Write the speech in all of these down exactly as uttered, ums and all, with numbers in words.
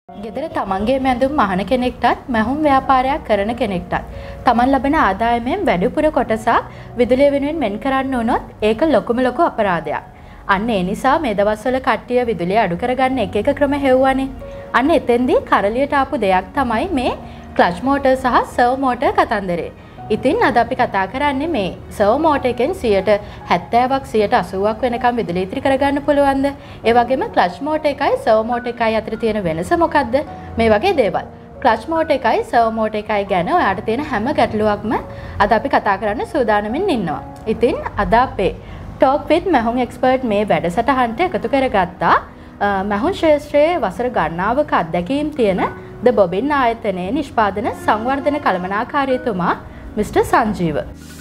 ගෙදර තමන්ගේ මැදුම් මහන කෙනෙක්ටත් මැහුම් ව්‍යාපාරයක් කරන කෙනෙක්ටත් තමන් ලබන ආදායමෙන් වැඩිපුර කොටසක් විදුලිය වෙනුවෙන් මෙන් කරන්න වුණොත් ඒක ලොකුම ලොකු අපරාධයක්. අන්න ඒ නිසා මේ දවස්වල කට්ටිය විදුලිය අඩු කරගන්න එක එක ක්‍රම හෙව්වනේ. අන්න එතෙන්දී කරලියට ආපු දෙයක් තමයි මේ ක්ලච් මෝටර් සහ සර්ව් මෝටර් කතන්දරේ. ඉතින් අද අපි කතා කරන්නේ මේ සර්ව් මෝටර් එකෙන් සියයට හැත්තෑවක් සියයට අසූවක් වෙනකම් විදුලිය ඉතිරි කරගන්න පුළුවන්ද? ඒ වගේම ක්ලච් මෝටර් එකයි සර්ව් මෝටර් එකයි අතර තියෙන වෙනස මොකක්ද? මේ වගේ දේවල්. ක්ලච් මෝටර් එකයි සර්ව් මෝටර් එකයි ගැන ඔයාලට තියෙන හැම ගැටලුවක්ම අද අපි කතා කරන්න සූදානමින් ඉන්නවා. ඉතින් අද අපේ Talk with මැහුම් එක්ස්පර්ට් මේ වැඩසටහනට එකතු කරගත්තා මැහුම් ශාස්ත්‍රයේ වසර ගණනාවක අත්දැකීම් තියෙන ද බොබින් ආයතනයේ නිෂ්පාදන සංවර්ධන කළමනාකාරීතුමා මිස්ටර් සංජීව.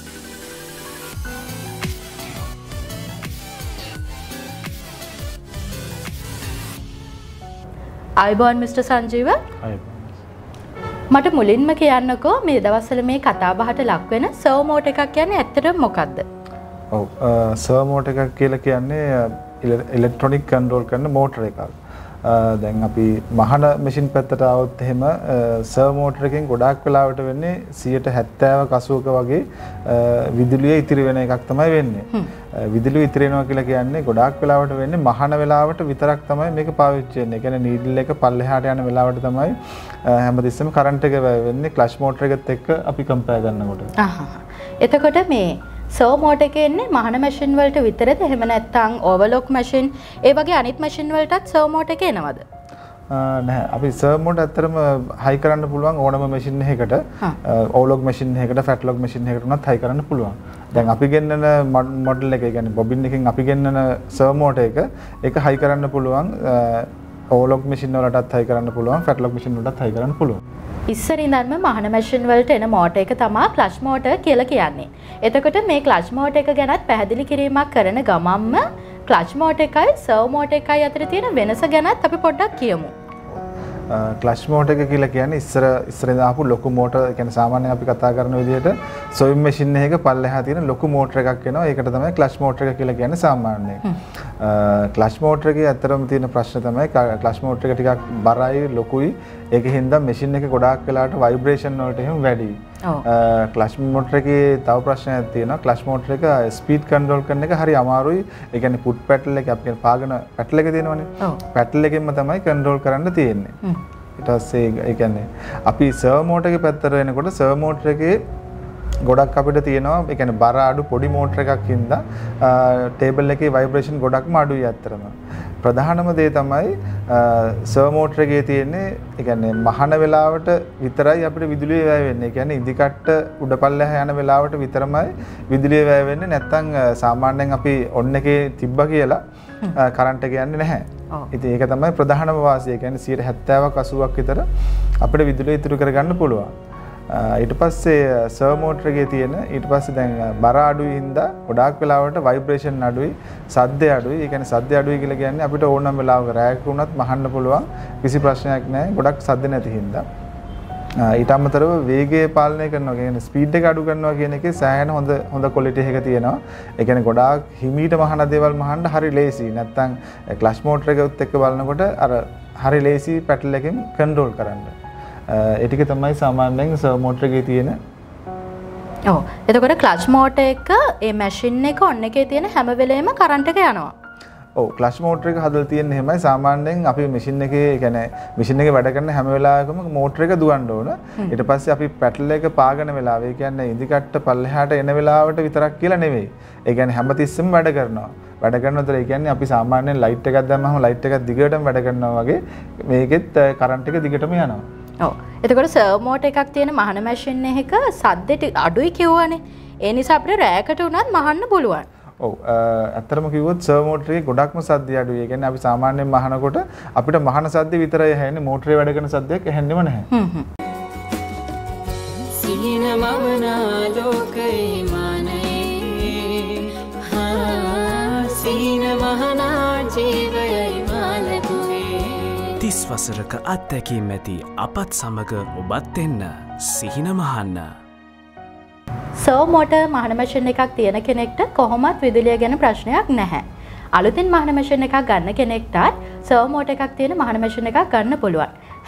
අයබෝන් මිස්ටර් සංජීව. මට මුලින්ම කියන්නකෝ මේ දවස්වල මේ කතා බහට ලක් වෙන සර්ව් මෝටර් එකක් කියන්නේ ඇත්තටම මොකක්ද? ඔව් සර්ව් මෝටර් එකක් කියලා කියන්නේ ඉලෙක්ට්‍රොනික කන්ට්‍රෝල් කරන මෝටර් එකක්. දැන් අපි මහන මැෂින් පැත්තට આવොත් එහෙම සර්ව් මෝටර් එකෙන් ගොඩාක් වෙලාවට වෙන්නේ සියයට හැත්තෑවක් අසූවක වගේ විදුලිය ඉතිරි වෙන එකක් තමයි වෙන්නේ. විදුලිය ඉතිරි වෙනවා කියලා කියන්නේ ගොඩාක් වෙලාවට වෙන්නේ මහන වෙලාවට විතරක් තමයි මේක පාවිච්චි වෙන්නේ. ඒ කියන්නේ නීඩල් එක පල්ලෙහාට යන වෙලාවට තමයි හැමතිස්සෙම කරන්ට් එක වැය වෙන්නේ ක්ලච් මෝටර් එකත් එක්ක අපි කම්පෙයාර් කරනකොට. ආහ්. එතකොට මේ සර්ව් මෝටර් එකේ ඉන්නේ මහන මැෂින් වලට විතරද? එහෙම නැත්නම් ඕවර්ලොක් මැෂින් ඒ වගේ අනිත් මැෂින් වලටත් සර්ව් මෝටර් එක එනවද? නැහැ. අපි සර්ව් මෝටර් ඇත්තටම හයි කරන්න පුළුවන් ඕනම මැෂින් එකකට. ඕවර්ලොක් මැෂින් එකකට, ෆැට්ලොක් මැෂින් එකකට උනත් හයි කරන්න පුළුවන්. දැන් අපි ගෙන්නන මොඩල් එක, ඒ කියන්නේ බොබින් එකකින් අපි ගෙන්නන සර්ව් මෝටර් එක ඒක හයි කරන්න පුළුවන්. ඕවර්ලොක් මැෂින් වලටත් හයි කරන්න පුළුවන්, ෆැට්ලොක් මැෂින් වලටත් හයි කරන්න පුළුවන්. ඉස්සර ඉඳන්ම මහන මැෂින් වලට එන මෝටර් එක තමයි ක්ලච් මෝටර් කියලා කියන්නේ. එතකොට මේ ක්ලච් මෝටර් එක ගැනත් පැහැදිලි කිරීමක් කරන ගමන්ම ක්ලච් මෝටර් එකයි සර්ව් මෝටර් එකයි අතර තියෙන වෙනස ගැනත් අපි පොඩ්ඩක් කියමු. ක්ලච් මෝටර් එක කියලා කියන්නේ ඉස්සර ඉස්සර ඉඳන් ආපු ලොකු මෝටර්, ඒ කියන්නේ සාමාන්‍යයෙන් අපි කතා කරන විදිහට සොයිම් මැෂින් එකක පල්ලෙහා තියෙන ලොකු මෝටර් එකක් එනවා. ඒකට තමයි ක්ලච් මෝටර් එක කියලා කියන්නේ සාමාන්‍යයෙන්. ක්ලච් මෝටර් එකේ ඇත්තටම තියෙන ප්‍රශ්න තමයි ක්ලච් මෝටර් එක ටිකක් බරයි, ලොකුයි. ඒකෙන් හින්දා මැෂින් එක ගොඩාක් වෙලාවට ভাইබ්‍රේෂන් වලට එහෙම වැඩි. ක්ලච් මෝටර් එකේ තව ප්‍රශ්නයක් තියෙනවා. ක්ලච් මෝටර් එක ස්පීඩ් කන්ට්‍රෝල් කරන එක හරි අමාරුයි. ඒ කියන්නේ පුට් පැටල් එක අපි කියන පාගන පැටල් එක තියෙනවනේ. පැටල් එකෙන්ම තමයි කන්ට්‍රෝල් කරන්න තියෙන්නේ. ඊට පස්සේ ඒ කියන්නේ අපි සර්ව් මෝටර් එකේ පැත්තට වෙනකොට සර්ව් මෝටර් එකේ ගොඩක් අපිට තියෙනවා. ඒ කියන්නේ බර අඩු පොඩි මෝටර් එකක් හින්දා ටේබල් එකේ ভাইබ්‍රේෂන් ගොඩක්ම අඩුයි අත්‍තරම. ප්‍රධානම දේ තමයි සර්ව් මෝටර් එකේ තියෙන්නේ ඒ කියන්නේ මහන වෙලාවට විතරයි අපිට විදුලිය වැය වෙන්නේ. ඒ කියන්නේ ඉදිකට්ට උඩ පල්ලෙහා යන වෙලාවට විතරමයි විදුලිය වැය වෙන්නේ. නැත්තම් සාමාන්‍යයෙන් අපි ඔන් එකේ තිබ්බා කියලා කරන්ට් එක යන්නේ නැහැ. ඉතින් ඒක තමයි ප්‍රධානම වාසිය. ඒ කියන්නේ සියයට හැත්තෑවක් අසූවක් විතර අපිට විදුලිය ඉතුරු කරගන්න පුළුවන්. ඊට පස්සේ සර්ව් මෝටර් එකේ තියෙන ඊට පස්සේ දැන් බර අඩුයි හින්දා ගොඩාක් වෙලාවට ভাইබ්‍රේෂන් අඩුයි, සද්ද අඩුයි. ඒ කියන්නේ සද්ද අඩුයි කියලා කියන්නේ අපිට ඕනම වෙලාවක රැයක වුණත් මහන්න පුළුවන්, කිසි ප්‍රශ්නයක් නැහැ. ගොඩක් සද්ද නැති හින්දා. ඊට අමතරව වේගය පාලනය කරනවා, කියන්නේ ස්පීඩ් එක අඩු කරනවා කියන එකේ සෑහෙන හොඳ හොඳ ක්වොලිටි එකක් තියෙනවා. ඒ කියන්නේ ගොඩාක් හිමීට මහන දේවල් මහන්න හරි ලේසි. නැත්තම් ක්ලච් මෝටර් එකත් එක්ක බලනකොට අර හරි ලේසි පැටල් එකෙන් කන්ට්‍රෝල් කරන්න. ඒ ටික තමයි සාමාන්‍යයෙන් සර්ව් මෝටර් එකේ තියෙන. ඔව්. එතකොට ක්ලච් මෝටර් එක ඒ මැෂින් එක ඔන් එකේ තියෙන හැම වෙලේම කරන්ට් එක යනවා. ඔව්. ක්ලච් මෝටර් එක හදලා තියෙන්නේ එහෙමයි. සාමාන්‍යයෙන් අපි මැෂින් එකේ ඒ කියන්නේ මැෂින් එකේ වැඩ කරන හැම වෙලාවකම මෝටර් එක දුවන්න ඕන. ඊට පස්සේ අපි පැටල් එක පාගන වෙලාව, ඒ කියන්නේ ඉදිකට්ට පල්ලෙහාට එන වෙලාවට විතරක් කියලා නෙවෙයි. ඒ කියන්නේ හැමතිස්සෙම වැඩ කරනවා. වැඩ කරනතර ඒ කියන්නේ අපි සාමාන්‍යයෙන් ලයිට් එකක් දැම්මම ලයිට් එකක් දිගටම වැඩ කරනවා වගේ මේකෙත් කරන්ට් එක දිගටම යනවා. ඔව්. එතකොට සර්ව් මෝටර් එකක් තියෙන මහන මැෂින් එකක සද්දෙට අඩුයි කිව්වනේ. ඒ නිසා අපිට රැයකට උනත් මහන්න පුළුවන්. ඔව්. ඇත්තටම කිව්වොත් සර්ව් මෝටර් එකේ ගොඩක්ම සද්ද අඩුයි. ඒ කියන්නේ අපි සාමාන්‍යයෙන් මහනකොට අපිට මහන සද්ද විතරයි ඇහෙන්නේ. මෝටරේ වැඩ කරන සද්දයක් ඇහෙන්නේම නැහැ. හ්ම් හ්ම්. සිහින මවනා ලෝකේ මානේ හා සිහින මහනා ජීවයයි මාලකුවේ තිස් වසරක අත්දැකීම් ඇති අපත් සමග ඔබත් එන්න සිහින මහන්න. සර්ව් මෝටර් මහන මැෂින් එකක් තියෙන කෙනෙක්ට කොහොමත් විදුලිය ගැන ප්‍රශ්නයක් නැහැ. අලුතින් මහන මැෂින් එකක් ගන්න කෙනෙක්ටත් සර්ව් මෝටර් එකක් තියෙන මහන මැෂින් එකක් ගන්න පුළුවන්.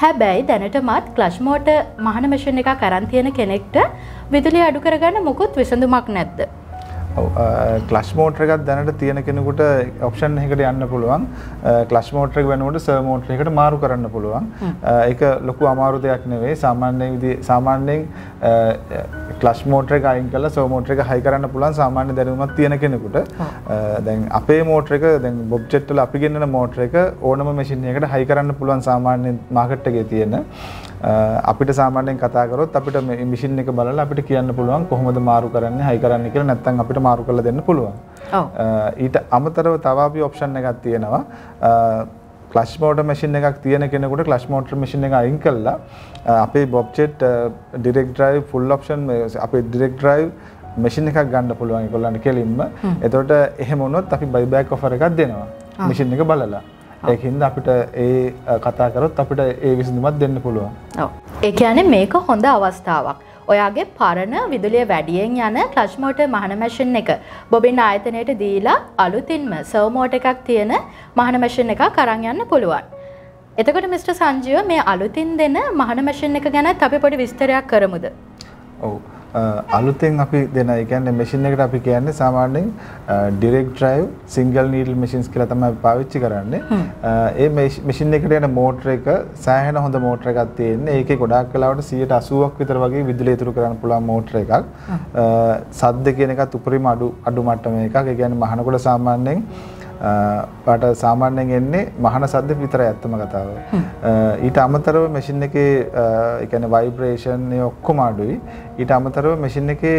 හැබැයි දැනටමත් ක්ලච් මෝටර් මහන මැෂින් එකක් අරන් තියෙන කෙනෙක්ට විදුලිය අඩු කරගන්න මොකුත් විසඳුමක් නැද්ද? ක්ලච් මෝටර් එකක් දැනට තියෙන කෙනෙකුට ඔප්ෂන් එකකට යන්න පුළුවන්. ක්ලච් මෝටර් එක වෙනකොට සර්වෝ මෝටර් එකකට මාරු කරන්න පුළුවන්. ඒක ලොකු අමාරු දෙයක් නෙවෙයි. සාමාන්‍යයෙන් විදිහ සාමාන්‍යයෙන් ක්ලච් මෝටර් එක අයින් කරලා සර්වෝ මෝටර් එක හයි කරන්න පුළුවන් සාමාන්‍ය දැනුමක් තියෙන කෙනෙකුට. දැන් අපේ මෝටර් එක දැන් බොබ් ජෙට් වල අපි ගෙන්නන මෝටර් එක ඕනම මැෂින් එකකට හයි කරන්න පුළුවන් සාමාන්‍ය මාකට් එකේ තියෙන. අපිට සාමාන්‍යයෙන් කතා කරොත් අපිට මේ මැෂින් එක බලලා අපිට කියන්න පුළුවන් කොහොමද මාරු කරන්නේ හයි කරන්නේ කියලා. නැත්නම් අපිට මාරු කරලා දෙන්න පුළුවන්. ඔව්. ඊට අමතරව තව අපි ඔප්ෂන් එකක් තියෙනවා. ක්ලච් මෝටර් මැෂින් එකක් තියෙන කෙනෙකුට ක්ලච් මෝටර් මැෂින් එක අයින් කළා අපේ Bob jet direct drive full option අපේ ඩිරෙක්ට් ඩ්‍රයිව් මැෂින් එකක් ගන්න පුළුවන් ඒගොල්ලන්ට කෙලින්ම. එතකොට එහෙම වුණොත් අපි බයිබෑක් ඔෆර් එකක් දෙනවා. මැෂින් එක බලලා. ඒකින්ද අපිට ඒ කතා කරොත් අපිට ඒ විසඳුමක් දෙන්න පුළුවන්. ඔව්. ඒ කියන්නේ මේක හොඳ අවස්ථාවක්. ඔයාගේ පරණ විදුලිය වැඩියෙන් යන ක්ලච් මෝටර් මහන මැෂින් එක බොබින් ආයතනයට දීලා අලුතින්ම සර්වෝ මෝටර් එකක් තියෙන මහන මැෂින් එකක් අරන් යන්න පුළුවන්. එතකොට මිස්ටර් සංජීව මේ අලුතින් දෙන මහන මැෂින් එක ගැනත් අපි පොඩි විස්තරයක් කරමුද? ඔව්. අලුතෙන් අපි දෙන ඒ කියන්නේ මැෂින් එකට අපි කියන්නේ සාමාන්‍යයෙන් direct drive single needle machines කියලා තමයි අපි පාවිච්චි කරන්නේ. ඒ මැෂින් එකට යන මෝටර් එක සෑහෙන හොඳ මෝටර් එකක් තියෙන්නේ. ඒකේ ගොඩාක් වෙලාවට සියයට අසූවක් විතර වගේ විදුලිය ඉතුරු කරන්න පුළුවන් මෝටර් එකක්. සද්ද කියන එකත් උපරිම අඩු අඩු මට්ටමේ එකක්. ඒ කියන්නේ මහනකොට සාමාන්‍යයෙන් පාට සාමාන්‍යයෙන් එන්නේ මහන සද්ද විතරයි ඇත්තම කතාව. ඊට අමතරව මැෂින් එකේ ඒ කියන්නේ ভাইබ්‍රේෂන් ඒ ඔක්කොම අඩුයි. ඊට අමතරව මැෂින් එකේ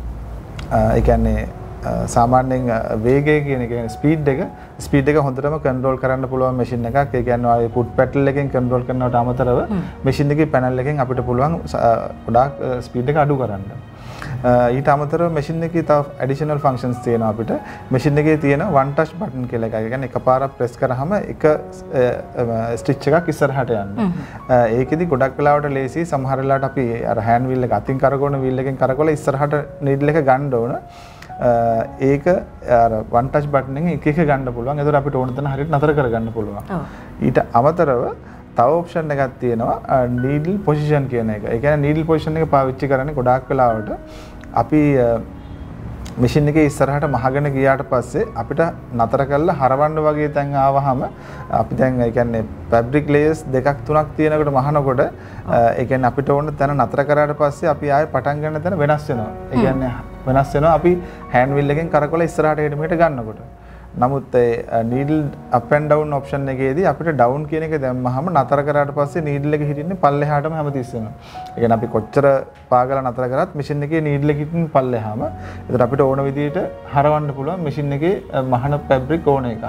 ඒ කියන්නේ සාමාන්‍යයෙන් වේගය කියන එක ස්පීඩ් එක ස්පීඩ් එක හොඳටම කන්ට්‍රෝල් කරන්න පුළුවන් මැෂින් එකක්. ඒ කියන්නේ ආයේ පුට් පැඩල් එකෙන් කන්ට්‍රෝල් කරනවට අමතරව මැෂින් එකේ පැනල් එකෙන් අපිට පුළුවන් ගොඩාක් ස්පීඩ් එක අඩු කරන්න. ඊට අමතරව මැෂින් එකේ තව ඇඩිෂනල් ෆන්ක්ෂන්ස් තියෙනවා අපිට. මැෂින් එකේ තියෙන වන් ටච් බටන් කියලා එකක්. ඒ කියන්නේ එකපාරක් ප්‍රෙස් කරාම එක ස්ටිච් එකක් ඉස්සරහට යනවා. ඒකෙදි ගොඩක් වෙලාවට ලේසි. සමහර වෙලාවට අපි අර හෑන්ඩ් වීල් එක අතින් කරකවන වීල් එකෙන් කරකවලා ඉස්සරහට නීඩල් එක ගන්න ඕන. ඒක අර වන් ටච් බටන් එකෙන් එක එක ගන්න පුළුවන්. ඒතර අපිට ඕන තැන හරියට නතර කරගන්න පුළුවන්. ඊට අමතරව තව ඔප්ෂන් එකක් තියෙනවා නීඩල් පොසිෂන් කියන එක. ඒ කියන්නේ නීඩල් පොසිෂන් එක පාවිච්චි කරන්නේ ගොඩාක් වෙලාවට අපි මැෂින් එකේ ඉස්සරහට මහගෙන ගියාට පස්සේ අපිට නතර කරලා හරවන්න වගේ තැන් ආවහම අපි දැන් ඒ කියන්නේ ෆැබ්‍රික් ලේයර්ස් දෙකක් තුනක් තියෙනකොට මහනකොට ඒ කියන්නේ අපිට ඕන තැන නතර කරාට පස්සේ අපි ආයෙ පටන් ගන්න තැන වෙනස් වෙනවා. ඒ කියන්නේ වෙනස් වෙනවා අපි හෑන්ඩ් වීල් එකෙන් කරකවලා ඉස්සරහට එකට මෙහෙට ගන්නකොට. නමුත් ඒ needle up and down option එකේදී අපිට ඩවුන් කියන එක දැම්මහම නතර කරාට පස්සේ නීඩල් එක හිටින්නේ පල්ලෙහාටම හැමතිස්සෙම. ඒ කියන්නේ අපි කොච්චර පාගලා නතර කරත් මැෂින් එකේ නීඩල් එක හිටින්නේ පල්ලෙහාම. ඒතර අපිට ඕන විදිහට හරවන්න පුළුවන් මැෂින් එකේ මහන ෆැබ්‍රික් ඕන එකක්.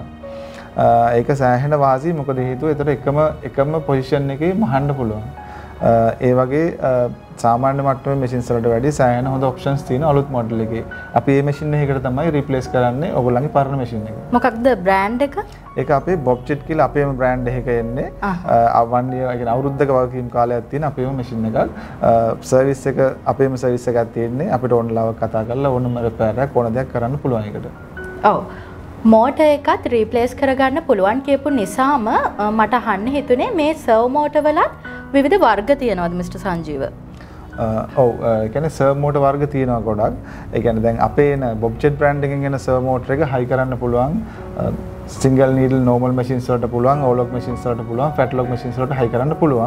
ඒක සෑහෙන වාසි. මොකද හේතුව ඒතර එකම එකම පොසිෂන් එකේ මහන්න පුළුවන්. ඒ වගේ සාමාන්‍ය මට්ටමේ මැෂින්ස් වලට වැඩි සෑහෙන හොඳ ඔප්ෂන්ස් තියෙන අලුත් මොඩල් එකේ. අපි මේ මැෂින් එකකට තමයි රිප්ලේස් කරන්නේ ඔයගොල්ලන්ගේ පරණ මැෂින් එක. මොකක්ද බ්‍රෑන්ඩ් එක? ඒක අපේ බොබ් ජෙට් කියලා අපේම බ්‍රෑන්ඩ් එකක එන්නේ. වන් ඉයර් ඒ කියන්නේ අවුරුද්දක වගකීම් කාලයක් තියෙන අපේම මැෂින් එකක්. සර්විස් එක අපේම සර්විස් එකක් තියෙන්නේ. අපිට ඕන ලාවක් කතා කරලා ඕනම රිපෙයාර් එකක් ඕන දෙයක් කරන්න පුළුවන් ඒකට. ඔව්. මෝටර් එකත් රීප්ලේස් කරගන්න පුළුවන් කියපු නිසාම මට අහන්න හිතුනේ මේ සර්වෝ මෝටර් වලත් විවිධ වර්ග තියෙනවද මිස්ටර් සංජීව? ඔව් ඒ කියන්නේ සර්වෝ මෝටර් වර්ග තියෙනවා ගොඩක්. ඒ කියන්නේ දැන් අපේ එන බොබ් ජෙට් බ්‍රෑන්ඩ් එකෙන් එන සර්වෝ මෝටර් එක හයි කරන්න පුළුවන්. සිංගල් නීඩල් නෝමල් මැෂින්ස් වලට පුළුවන්, ඕලොක් මැෂින්ස් වලට පුළුවන්, ෆැට්ලොක් මැෂින්ස් වලට හයි කරන්න පුළුවන්.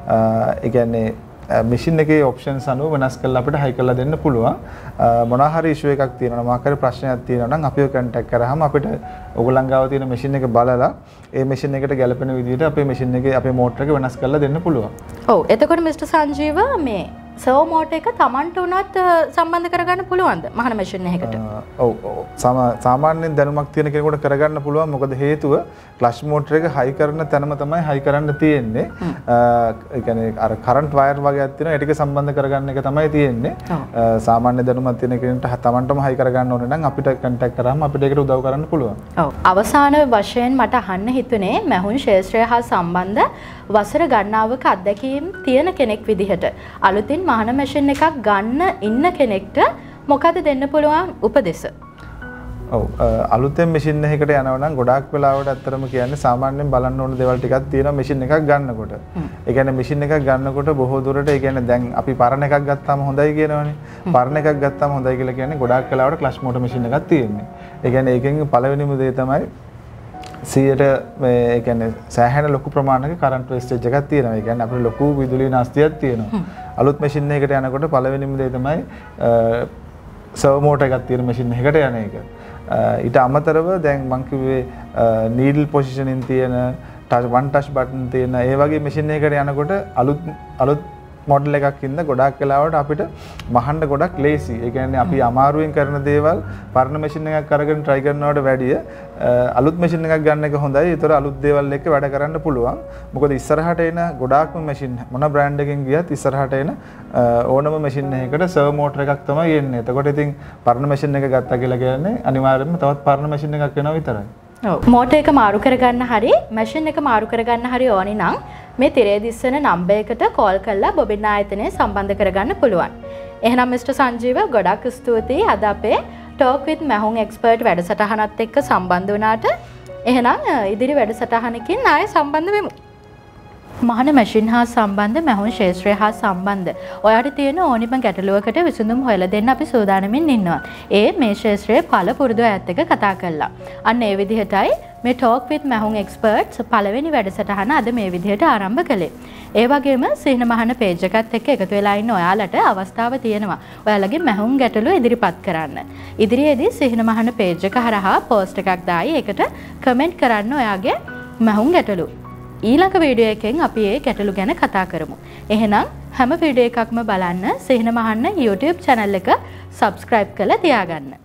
ඒ කියන්නේ මැෂින් එකේ ඔප්ෂන්ස් අනුව වෙනස් කරලා අපිට හයි කරලා දෙන්න පුළුවන්. මොනවා හරි ඉෂුව එකක් තියෙනවා, මොනවා හරි ප්‍රශ්නයක් තියෙනවා නම් අපිව කන්ටැක්ට් කරාම අපිට ඔයගොල්ලන් ගාව තියෙන මැෂින් එක බලලා ඒ මැෂින් එකට ගැලපෙන විදිහට අපේ මැෂින් එකේ අපේ මෝටර එක වෙනස් කරලා දෙන්න පුළුවන්. ඔව්. එතකොට මිස්ටර් සංජීව මේ සර්වෝ මෝටර් එක Tamanට උනත් සම්බන්ධ කරගන්න පුළුවන්ද මහන මැෂින් එකකට? ඔව් ඔව්. සාමාන්‍යයෙන් දැනුමක් තියෙන කෙනෙකුට කරගන්න පුළුවන්. මොකද හේතුව ක්ලච් මෝටර් එක හයි කරන තැනම තමයි හයි කරන්න තියෙන්නේ. ඒ කියන්නේ අර කරන්ට් වයර් වගේක් තියෙනවා. ඒ ටික සම්බන්ධ කරගන්න එක තමයි තියෙන්නේ. සාමාන්‍ය දැනුමක් තියෙන කෙනෙකුට Tamanටම හයි කරගන්න ඕනේ නම් අපිට කන්ටැක්ට් කරාම අපිට ඒකට උදව් කරන්න පුළුවන්. ඔව්. අවසාන වශයෙන් මට අහන්න හිතුනේ මැහුන් ශාස්ත්‍රය හා සම්බන්ධ වසර ගණනාවක අත්දැකීම් තියෙන කෙනෙක් විදිහට අලුතින් මහන මැෂින් එකක් ගන්න ඉන්න කෙනෙක්ට මොකද දෙන්න පුළුවන් උපදෙස්? ඔව් අලුතෙන් මැෂින් එකකට යනවා නම් ගොඩාක් වෙලාවට ඇත්තටම කියන්නේ සාමාන්‍යයෙන් බලන්න ඕන දේවල් ටිකක් තියෙනවා මැෂින් එකක් ගන්නකොට. ඒ කියන්නේ මැෂින් එකක් ගන්නකොට බොහෝ දුරට ඒ කියන්නේ දැන් අපි පරණ එකක් ගත්තාම හොඳයි කියනවනේ. පරණ එකක් ගත්තාම හොඳයි කියලා කියන්නේ ගොඩාක් වෙලාවට ක්ලච් මෝටර් මැෂින් එකක් තියෙන්නේ. ඒ කියන්නේ ඒකෙන් පළවෙනිම දේ තමයි සියයට මේ ඒ කියන්නේ සෑහෙන ලොකු ප්‍රමාණයක කරන්ට් වේස්ටේජ් එකක් තියෙනවා. ඒ කියන්නේ අපිට ලොකු විදුලි නාස්තියක් තියෙනවා. අලුත් මැෂින් එකකට යනකොට පළවෙනිම දේ තමයි සර්වෝ මෝටර් එකක් තියෙන මැෂින් එකකට යන එක. ඊට අමතරව දැන් මම කිව්වේ නීඩල් පොසිෂනින් තියෙන වන් ටච් බටන් තියෙන ඒ වගේ මැෂින් එකකට යනකොට අලුත් අලුත් මොඩල් එකක් ඉන්න ගොඩාක් වෙලාවට අපිට මහන්න ගොඩක් ලේසි. ඒ කියන්නේ අපි අමාරුවෙන් කරන දේවල් පරණ මැෂින් එකක් අරගෙන try කරනවට වැඩිය අලුත් මැෂින් එකක් ගන්න එක හොඳයි. ඒතර අලුත් දේවල් එක්ක වැඩ කරන්න පුළුවන්. මොකද ඉස්සරහට එන ගොඩාක්ම මැෂින් මොන බ්‍රෑන්ඩ් එකකින් ගියත් ඉස්සරහට එන ඕනම මැෂින් එකකට සර්වෝ මෝටර් එකක් තමයි එන්නේ. එතකොට ඉතින් පරණ මැෂින් එක ගත්තා කියලා කියන්නේ අනිවාර්යයෙන්ම තවත් පරණ මැෂින් එකක් වෙනවා විතරයි. ඔව් මෝටර් එක මාරු කරගන්න හරි මැෂින් එක මාරු කරගන්න හරි ඕනි නම් මේ තිරේ දිස්සන නම්බර් එකට කෝල් කරලා බොබින් ආයතනය සම්බන්ධ කරගන්න පුළුවන්. එහෙනම් මිස්ටර් සංජීව ගොඩක් ස්තුතියි අද අපේ ටෝක් විත් මැහුම් එක්ස්පර්ට් වැඩසටහනත් එක්ක සම්බන්ධ වුණාට. එහෙනම් ඉදිරි වැඩසටහනකින් ආයෙ සම්බන්ධ වෙමු. මහන මැෂින් හා සම්බන්ධ මැහුම් ශාස්ත්‍රය හා සම්බන්ධ ඔයාට තියෙන ඕනිම ගැටලුවකට විසඳුම් හොයලා දෙන්න අපි සූදානමින් ඉන්නවා. ඒ මේ ශාස්ත්‍රයේ පළ පුරුදු අයත් එක්ක කතා කරලා. අන්න ඒ විදිහටයි මේ ටෝක් විත් මැහුම් එක්ස්පර්ට්ස් පළවෙනි වැඩසටහන අද මේ විදිහට ආරම්භ කළේ. ඒ වගේම සිහින මහන පේජ් එකත් එක්ක එකතු වෙලා ඉන්න ඔයාලට අවස්ථාව තියෙනවා. ඔයාලගේ මැහුම් ගැටලු ඉදිරිපත් කරන්න. ඉදිරියේදී සිහින මහන පේජ් එක හරහා පෝස්ට් එකක් දායි ඒකට කමෙන්ට් කරන්න ඔයාගේ මැහුම් ගැටලු. ඊළඟ වීඩියෝ එකෙන් අපි ඒ ගැටලු ගැන කතා කරමු. එහෙනම් හැම වීඩියෝ එකක්ම බලන්න සිහින මහන්න YouTube channel එක subscribe කරලා තියාගන්න.